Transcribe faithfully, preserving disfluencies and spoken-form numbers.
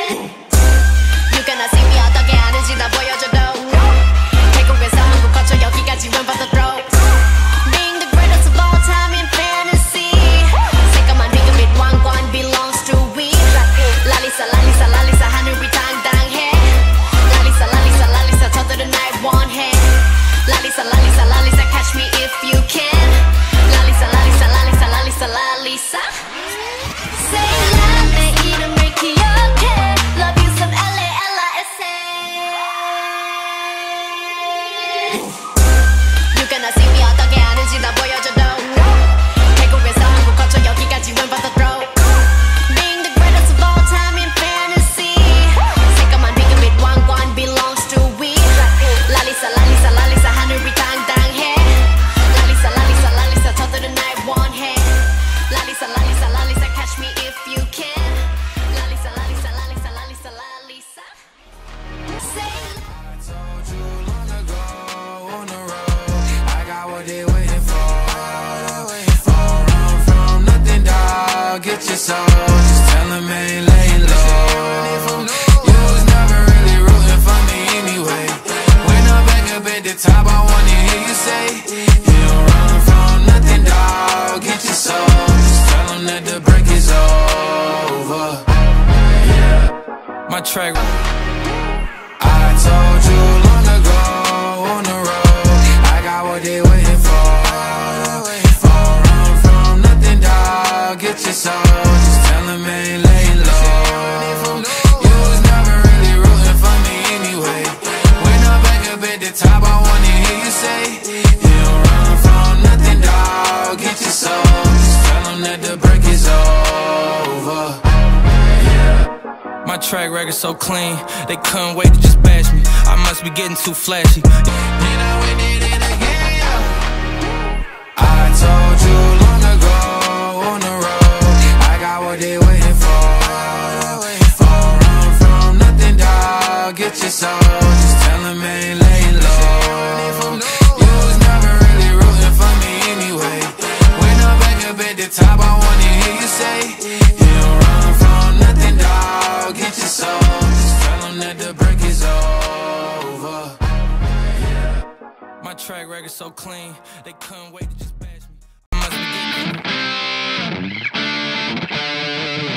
You gonna see me 어떻게 하는지 다 보여줘도 태국에서 한국 거쳐 여기까지 went by the throat. Being the greatest of all time in fantasy. 새까만 비그빛 왕관 belongs to we. 랄리사 랄리사 랄리사 하늘이 당당해. 랄리사 랄리사 랄리사 저들은 날 원해. 랄리사 랄리사 랄리사 catch me if you can. 랄리사 랄리사 랄리사 랄리사 랄리사. Say la 내 이름을 기억해. Love you some L A L I S A. You gonna see me 어떻게 하는지 다 보여줘도 태국에서 한국 거쳐 여기까지 went by the throat. Being the greatest of all time in fantasy. 새까만 비그빛 왕관 belongs to we. 랄리사 랄리사 랄리사 하늘이 당당해. 랄리사 랄리사 랄리사 저들은 날 원해. 랄리사 랄리사 랄리사 catch me if you can. 랄리사 랄리사 랄리사 랄리사 랄리사. Say I told you long ago on the road, I got what they waiting for. Don't run from nothing, dog. Get your soul. Just tell them ain't laying low. You was never really rooting for me anyway. When I'm back up at the top, I wanna hear you say, you don't run from nothing, dog. Get your soul. Just tell them that the break is over. Yeah, my track. I told you long ago on the road, I got what they waiting for. Don't run from nothing, dog. Get your soul. Just tell them ain't laying low. You was never really rooting for me anyway. When I'm back up at the top, I wanna hear you say, you don't run from nothing, dog. Get your soul. Just tell them that the break is over. My track record so clean, they couldn't wait to just bash me. I must be getting too flashy. Then I went did it again, yeah. I told you long ago on the road, I got what they waiting for. Don't run from nothing, dog. Get your soul. Just tell them ain't laying low. You was never really rooting for me anyway. When I'm back up at the top, I wanna hear you say, you don't run from nothing, dog. Get your soul. Just tell them that the break is over. My track record so clean, they couldn't wait to just bash me. I must be getting